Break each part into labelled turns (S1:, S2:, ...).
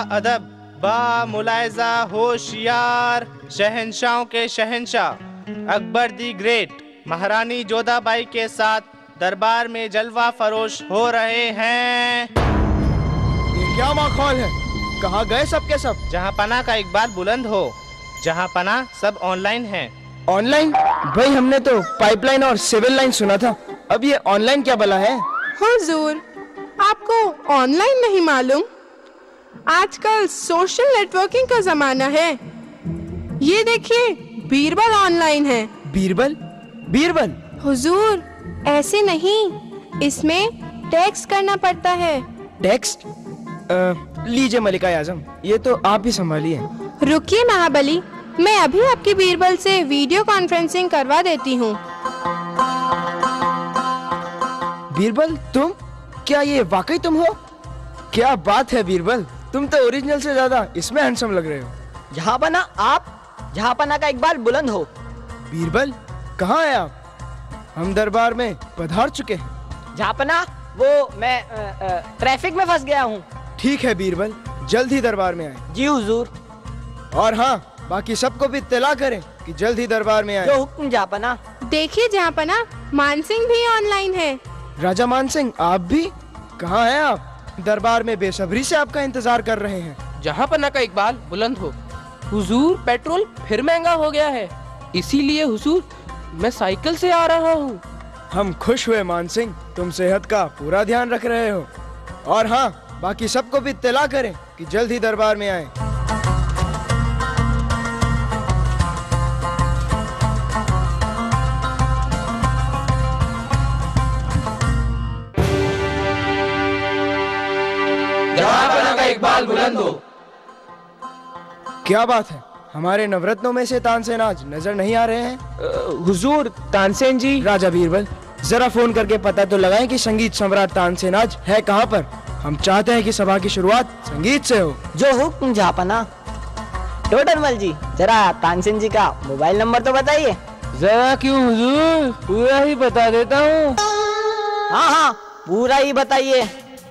S1: अदब, बा मुलायजा होशियार, शहंशाहों के शहंशाह अकबर दी ग्रेट महारानी जोधाबाई के साथ दरबार में जलवा फरोश हो रहे हैं।
S2: ये क्या माहौल है? कहाँ गए सब के सब?
S1: जहाँ पना का इकबाल बुलंद हो, जहाँ पना सब ऑनलाइन है।
S2: ऑनलाइन? भाई हमने तो पाइपलाइन और सिविल लाइन सुना था, अब ये ऑनलाइन क्या भला है?
S3: हुजूर, आपको ऑनलाइन नहीं मालूम? आजकल सोशल नेटवर्किंग का जमाना है। ये देखिए, बीरबल ऑनलाइन है।
S2: बीरबल? बीरबल?
S3: हुजूर, ऐसे नहीं, इसमें टेक्स्ट करना पड़ता है।
S2: टेक्स्ट? लीजिए मलिका आजम, ये तो आप ही संभालिए।
S3: रुकिए महाबली, मैं अभी आपकी बीरबल से वीडियो कॉन्फ्रेंसिंग करवा देती हूँ।
S2: बीरबल तुम? क्या ये वाकई तुम हो? क्या बात है बीरबल, तुम तो ओरिजिनल से ज्यादा इसमें हैंडसम लग रहे हो।
S4: जहाँ पना आप, जहाँ पना का इकबाल बुलंद हो।
S2: बीरबल कहाँ है आप? हम दरबार में पधार चुके हैं।
S4: जहाँ पना वो मैं ट्रैफिक में फंस गया हूँ।
S2: ठीक है बीरबल, जल्द ही दरबार में आए।
S4: जी हुजूर।
S2: और हाँ, बाकी सबको भी इत्तला करें कि जल्द ही दरबार में आए।
S4: जो हुक्म जहाँ पना।
S3: देखिए जहाँ पना, मानसिंह भी ऑनलाइन है।
S2: राजा मानसिंह, आप भी? कहाँ हैं आप? दरबार में बेसब्री से आपका इंतजार कर रहे हैं।
S5: जहाँ पना का इकबाल बुलंद हो। हुजूर, पेट्रोल फिर महंगा हो गया है, इसीलिए हुजूर मैं साइकिल से आ रहा हूँ।
S2: हम खुश हुए मानसिंह, तुम सेहत का पूरा ध्यान रख रहे हो। और हाँ, बाकी सबको भी इत्तला करें कि जल्द ही दरबार में आए।
S5: जहाँ पना का इकबाल बुलंद हो।
S2: क्या बात है, हमारे नवरत्नों में से तानसेन आज नजर नहीं आ रहे हैं?
S1: हुजूर, तानसेन जी।
S2: राजा बीरबल, जरा फोन करके पता तो लगाएं कि संगीत सम्राट तानसेन आज है कहाँ पर। हम चाहते हैं कि सभा की शुरुआत संगीत से हो।
S4: जो हुक्म जहाँ पना। टोडरमल जी, जरा तानसेन जी का मोबाइल नंबर तो बताइए।
S5: जरा क्यों हुजूर, पूरा ही बता देता हूँ।
S4: हाँ हाँ, पूरा ही बताइए।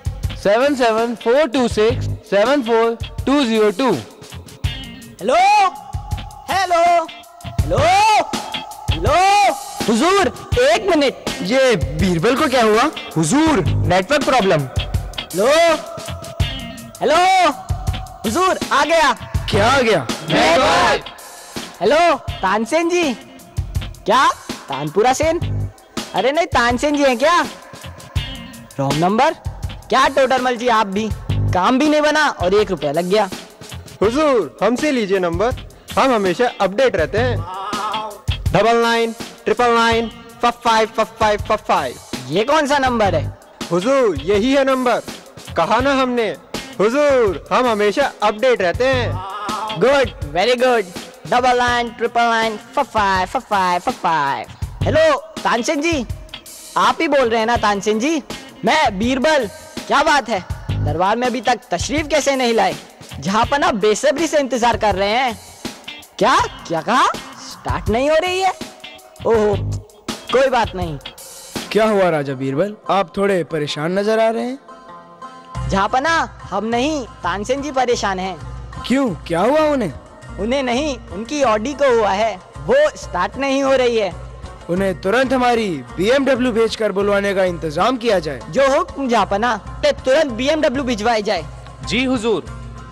S5: 7742674202।
S4: Hello hello hello hello. हुजूर, 1 मिनट।
S2: ये बीरबल को क्या हुआ? हुजूर, नेटवर्क प्रॉब्लम।
S4: Hello hello. हुजूर, आ गया।
S2: क्या आ गया?
S4: हेलो तानसेन जी। क्या तानपुरा सेन? अरे नहीं, तानसेन जी हैं क्या? Wrong number. क्या टोडरमल जी, आप भी? काम भी नहीं बना और 1 रुपया लग गया।
S6: हुजूर, हमसे लीजिए नंबर, हम हमेशा अपडेट रहते हैं। 99 999 555555।
S4: ये कौन सा नंबर है?
S6: हुजूर, यही है नंबर, कहा ना हमने। हुजूर, हम हमेशा अपडेट रहते हैं।
S4: Good, very good. 99 999 555555। Hello Tansen ji, आप ही बोल रहे हैं ना तानसेन जी? मैं बीरबल। क्या बात है, दरबार में अभी तक तशरीफ कैसे नहीं लाए? जहाँ पना बेसब्री से इंतजार कर रहे हैं। क्या क्या कहा? स्टार्ट नहीं हो रही है? ओहो, कोई बात नहीं।
S2: क्या हुआ राजा बीरबल, आप थोड़े परेशान नजर आ रहे हैं?
S4: जहाँ पना, हम नहीं, तानसेन जी परेशान हैं।
S2: क्यों, क्या हुआ उन्हें?
S4: उन्हें नहीं, उनकी ऑडी को हुआ है, वो स्टार्ट नहीं हो रही है।
S2: उन्हें तुरंत हमारी BMW भेजकर बुलवाने का इंतजाम किया जाए।
S4: जो हुक्म जहाँ पना, तुरंत BMW भिजवाई जाए।
S1: जी हुजूर।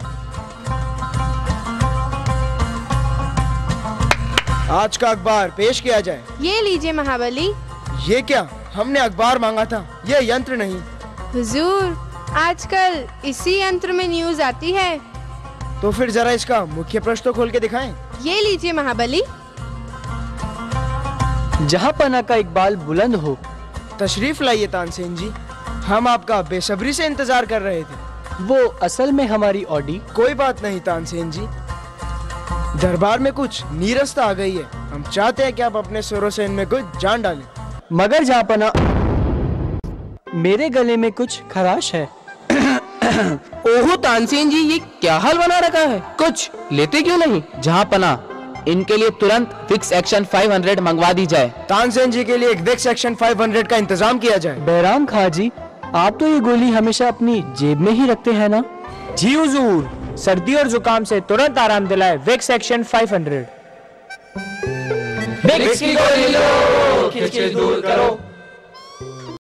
S2: आज का अखबार पेश किया जाए।
S3: ये लीजिए महाबली।
S2: ये क्या, हमने अखबार मांगा था, ये यंत्र नहीं।
S3: हुजूर, आजकल इसी यंत्र में न्यूज आती है।
S2: तो फिर जरा इसका मुख्य पृष्ठ तो खोल के दिखाएं।
S3: ये लीजिए महाबली।
S5: जहाँ पना का इकबाल बुलंद हो।
S2: तशरीफ लाइए तानसेन जी, हम आपका बेसब्री से इंतजार कर रहे थे।
S5: वो असल में हमारी ऑडी।
S2: कोई बात नहीं तानसेन जी, दरबार में कुछ नीरसता आ गई है। हम चाहते हैं कि आप अपने सुरों से इनमें कुछ जान डालें।
S5: मगर जहाँ पना, मेरे गले में कुछ खराश है। ओहो तानसेन जी, ये क्या हाल बना रखा है, कुछ लेते क्यों नहीं? जहाँ पना, इनके लिए तुरंत फिक्स एक्शन 500 मंगवा दी जाए।
S2: तानसेन जी के लिए एक फिक्स एक्शन 500 का इंतजाम किया जाए।
S5: बैराम खां जी, आप तो ये गोली हमेशा अपनी जेब में ही रखते हैं ना?
S1: जी हुजूर,
S7: सर्दी और जुकाम से तुरंत आराम दिलाए विक्स एक्शन 500।
S5: विक्स की गोली लो, खिचखिच दूर करो।